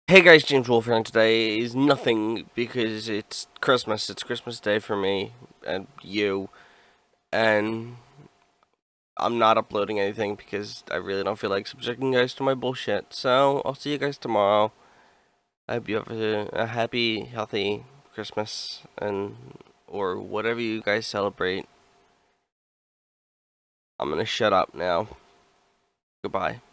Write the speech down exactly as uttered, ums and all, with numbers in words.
Hey guys, James Wolf here, and today is nothing because it's Christmas. It's Christmas Day for me and you, and I'm not uploading anything because I really don't feel like subjecting you guys to my bullshit. So I'll see you guys tomorrow. I hope you have a, a happy, healthy Christmas and or whatever you guys celebrate. I'm gonna shut up now. Goodbye.